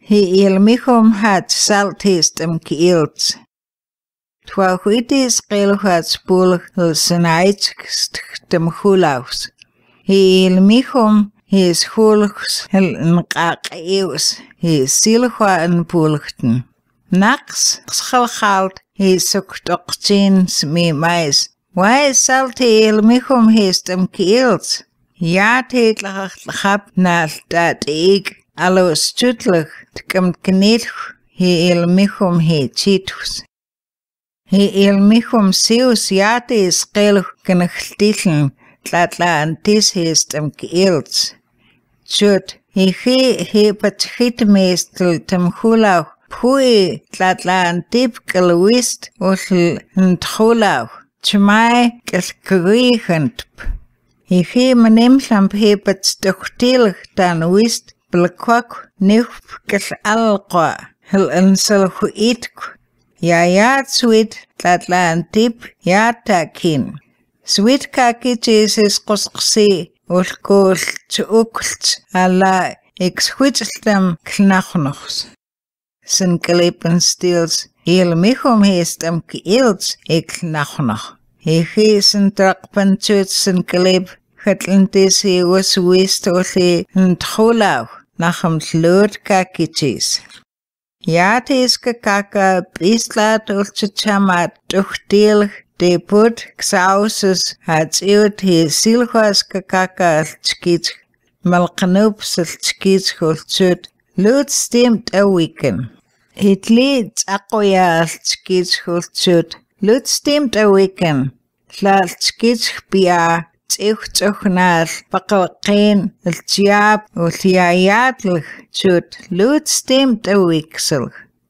lmixŭm hat saltistem kʔils. Twahuitis qil hat spul lsnaitstem hulaus. lmixŭm his hulks nqaqius his silhua npulchten. Naqs schalhalt his suktoqtin smi mais. Why salti lmixŭm histem kʔils? Ja tetlachap nal dat ik alos chutlich tkam kʔil lmixŭm he chitus. lmixŭm sius jatis qil knehltiln tlatla antis histem kʔils. Chut he patchitmestel temhulau phui tlatla antip kelwist ul nthulau chmai kelkrihentp. He menemlamp he patstuchtil tan wist belkwak nif kel alqa hel enselhuitk. Ja swit tlatla antip ja takin. Swit kakichis is qosqsi ulkul tsukult ala exhuitlem knachnochs. Sin kalipen stils lmixŭm histem kʔils knachnoch. He sin trakpan chut sin kalip hetlentis he was wist oli nthulau nachem tlud kakichis. Jatis kakaka pislat ulchachamat tuchtil de put xausus hat iut he silhuas kakaka alchkich malqanup salchkich ulchut lut stemt a weekend. Hitli taqoya alchkich ulchut lut stemt a weekend. Tlalchkich pia tsuchnal paqalqin alchiab uliayatl chut lut stemt a weeksel.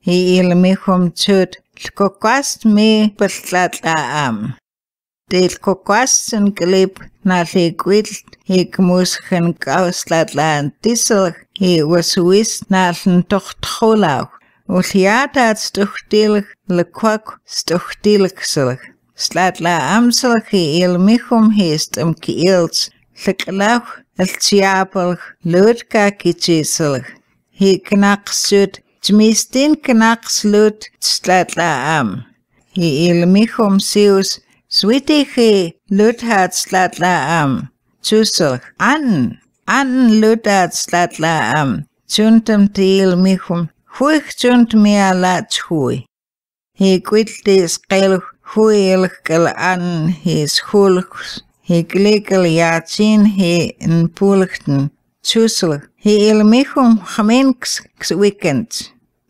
lmixŭm chut lkokwast me patlatla am. Del kokwast sin kalip nalikuil hikmusgen kauslatla antisel he waswis naln tochtholau. Uliatat stuchtil lekwak stuchtilksel. Slatla amsel lmixŭm histem kʔils lklauch alchiabel lut kakichisel. He knaqsut Tmistin knaqs lut slatla am. lmixŭm sius switi he lut hat slatla am. Chusel an lut hat slatla am. Chuntam lmixŭm huich chunt me ala chui. He quitlis qil huilkel an his hulks. He glikel yachin he npulchten. Chusel lmixŭm khamenks weekend.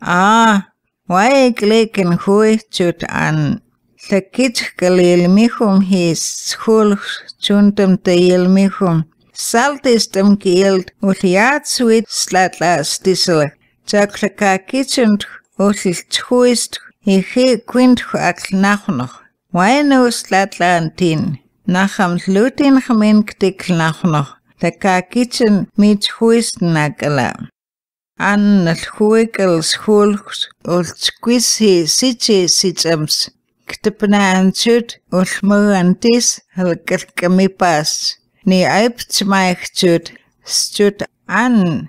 Why gleken hui chut an. Tlakich lmixŭm his hulks chuntam lmixŭm. Saltistem kʔil uliat swit slatla stisel. Chaklaka kitchunt ulchuist he quint aknachnoch. Why no slatla antin. Nacham lutin khamenktik nachnoch. Taka kitchen mit huist nakala. An lhuikels hulks ulchquis he siche sichams. Ktipna anchut ulmuantis helkerkamipas. Ni aiptmaich chut. Chut an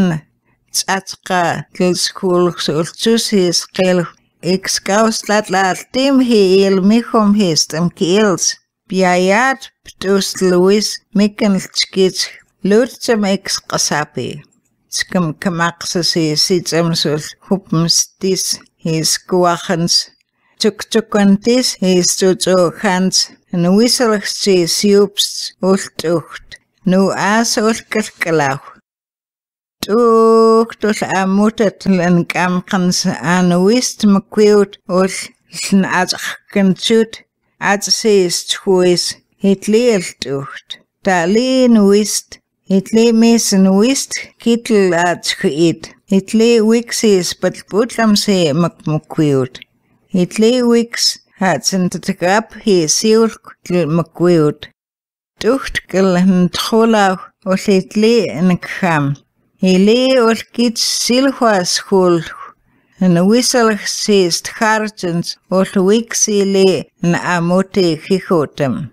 tsatzqa kils hulks ulchus his qil. Ixkaus latla altim he lmixŭm histem kʔils. Biayat ptus Luis mikenlchkich lutcham exqasapi. Skam kamaqsas he sitzamsul hupmstis his kuachans. Chukchukantis his tutuchans. En wisselchsi siups ultucht. Nu as ulkelkalauch. Tuchtul amutat len kamkans an wist mkwiut ul ln azachkenchut. Adsis chuis, hitli eltucht. Talin wist, hitli mesen wist, kittel adschit. Hitli wixis patputlam se makmukwiut. Hitli wix hatsen tatgrap he siulk makwiut. Tucht kel ntholau ol hitli nkam. Hili ol kits silhuas hulk. En wisselch sist hartens ol wixili amote hichotem.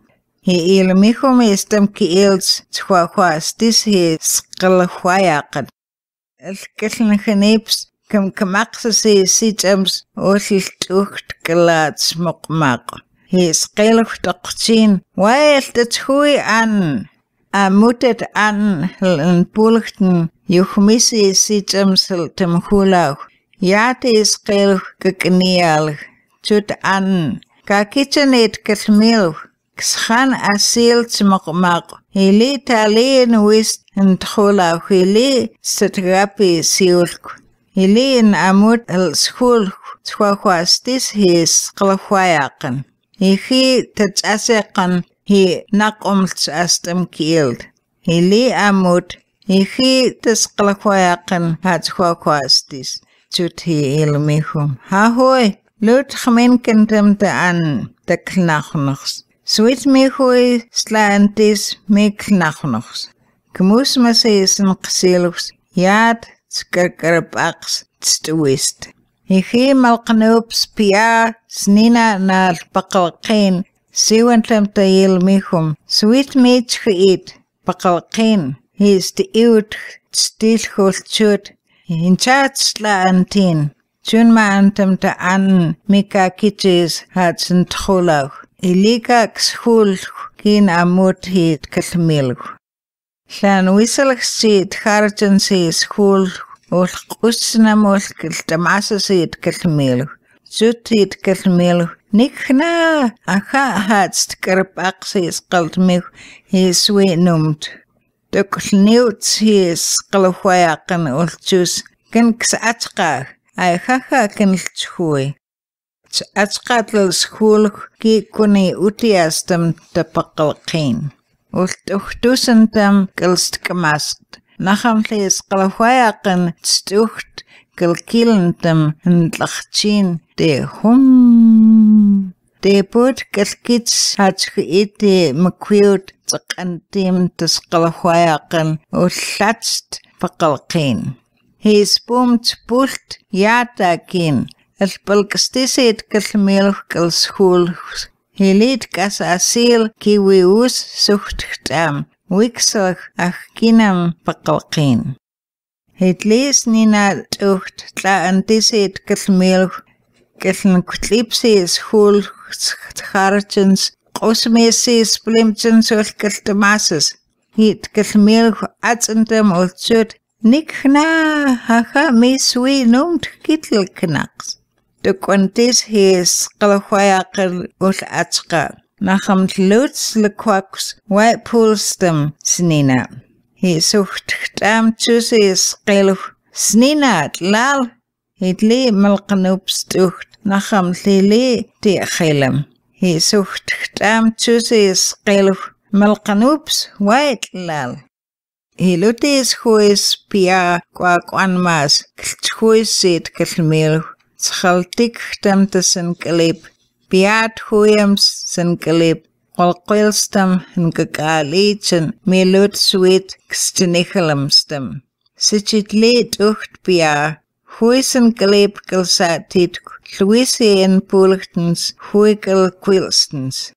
lmixŭm histem kʔils tchwahuastis he sqlhuayaqat. الكلن خنيبس كم كمقصصي سيتمس أولتوخت كلاتس مقماق هي سقيلوخ تقتين ويل تتخوي عن أموتت عن الانبولختن يخميسي سيتمس التمخولاوخ ياتي سقيلوخ ككنيالخ تut عن كاكيتنيت كتميلوخ كسخان أسيل تمقماق هيلي تالين ويست انتخولاوخ هيلي ستغابي سيولخ هيلي ان أموت السخول تخواستيس هي سقلخواياقن هيخي تتأسيقن هي نقوم تأستم كيلد هيلي أموت هيخي تسقلخواياقن هاتخواستيس تut هي إلميخم هاهوي لوت خمين كنتم تأن تكلناخنخس سويت ميخوي سلانتيس ميكلناخنخس كموس مسيس نقسيلوس ياد تكركرب أقس تستويست هيخي ملقنوبس بيا سنينا نال بقلقين سيوان تمتايل ميخم سويت ميت خيت بقلقين هيست إيوت تستيل خولتشوت هنشات سلانتين تون ما أنتم تأن ميكا كيتشيز هاد سنتخولاوخ إليكا كسخول كين أموت هي تكلميلوخ لان ويسلخ سيد خارجن سي سخول والقوسنا مولك التماسة سيد كلميلوخ زوت هي تكلميلوخ نيكنا أخا هاد ستكرب أقسي سقلت ميخ هي سوي نومت تكل نيوت هي سقلو وياقن والجوس كن كسأتقاه أي خاخا كن التخوي أتقات للسخول كي كوني أوتياستم تبقلقين والتوختوسن تم كلست كماست نخم ليس قلوهايقن تستوخت كالكيلن تم انتلختين دي هم دي بود كالكيتس هاتخيتي مكويوت تقنتيم تسقلوهايقن واللاتست بقلقين هي سبومت بولت ياتاكين البلقستيسيت كالميلوخ كالسخول هيليت كاس أسيل كيويوس سوختختام ويكسوخ أخكينام بقلقين هيتليس نينا توخت تلا أنتيسيت كالميلوخ كالن كتليبسي سخول خارجنس قوسميسي سبليمتنس والكالتماسس هيت كالميلوخ أتنتم والتشوت نيكنا هاكا ميسوي نومت كيتل كناقس تكونتيس هيس قلوخواياقل والأتقى نخمت لوتس لكواكس واي بولستم سنينا هي سوخت ختام تشوسيس قيلوخ سنينا تلال هيتلي ملقنوبس توخت نخمت لي تي خيلم هي سوخت ختام تشوسيس قيلوخ ملقنوبس واي تلال هيلوتيس خويس بيا كواكوان ماس كلتخويس سيد كالميلوخ تخلتك ختمت سنكليب بيات خويمس سنكليب قلقلستم هنكاليتشن ميلوت سويت كستنيخلمستم سيتشت ليت اخت بيا خوي سنكليب كالساتيت لويسي ان بولختنس خوي كالكويلستنس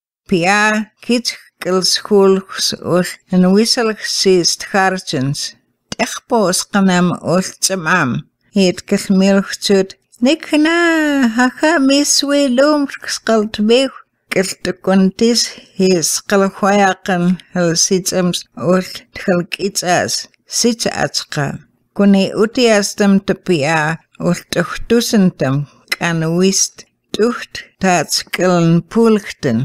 بيا كيت كالسخولخس أول نويسلخ سيست خارجنس تخبوس قنام أول تمام هيت كالميلخ تود نيكنا هاكا ميسوي لوم سقلت بيخ كالت كونتيس هي سقلخ وياقن هل سيتمس أول تخلق إتاس سيت أتقا كوني أوتياستم تبيا أول تختوسنتم كان ويست تخت تاتسكلن بولختن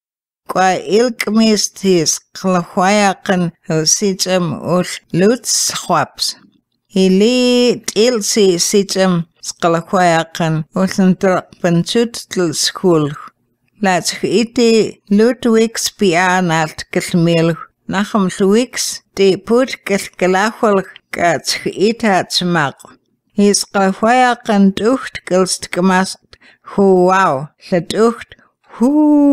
kʔil kmistis qlawayaqan sicham ul luts khwaps ili tilsi sicham qlawayaqan ulntraq panchut tul school lach iti lutwix pianalt kelmil nacham lutwix ti put kelkalahol kach itat smaq his qlawayaqan ducht kelst kmast wow latucht hu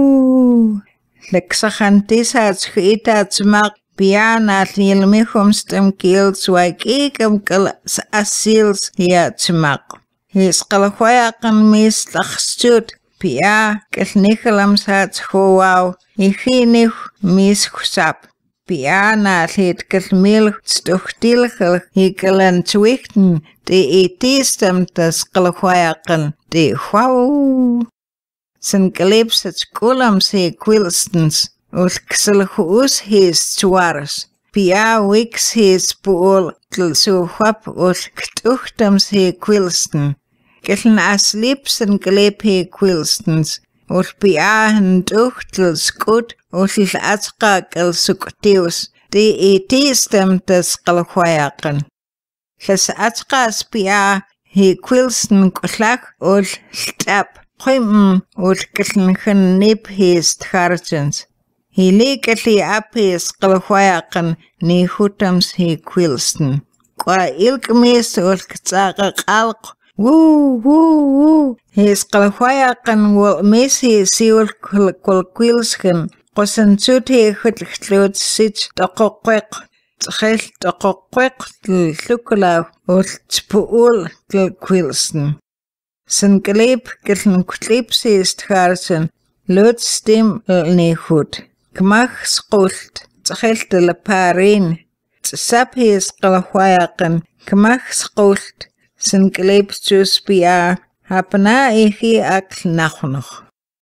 لكسخنتيسات خيتات سماق بيانا ليلميخم ستمكيل سواكيكم كل سأسيلس هي سماق هيس قلقوايقن ميس لخستوت بيا كالنيخلم سات خواو يخينيخ ميس خساب Piana het kelmil stuchtilgel hikelan zwichten de etistem das kalhuayakan de wow. Sen gelips het skolams he quilstens ul kselhuus hees tuaras. Pia wix hees pool til so hwap ul ktuchtams he quilsten. Geln as lips en gelep he quilstens. Ul pia hen duchtel skut ul atskak el suktius. De etistem das kalhuayakan. Les atkas pia he quilsten klak ul tap. Quim ul keln nip hees tcharjens. He legally apis kalhuayakan ni hutams he quilsten. Qua ilkmis ul ktsaka kalk. Woo. Hees kalhuayakan wol mis he siul quilsken. Qosan zut he hutlot sit tokokwek. Tchel tokokwek til lukulaw ul tpuul til quilsten. Sen gelep geln klips hees tcharjen. Lot stem ni hut. Kmach skult, tchelt la parin, tsap hees kalhuayakan, kmach skult, sen gelep jus pia, hapna ehi ak nachnoch.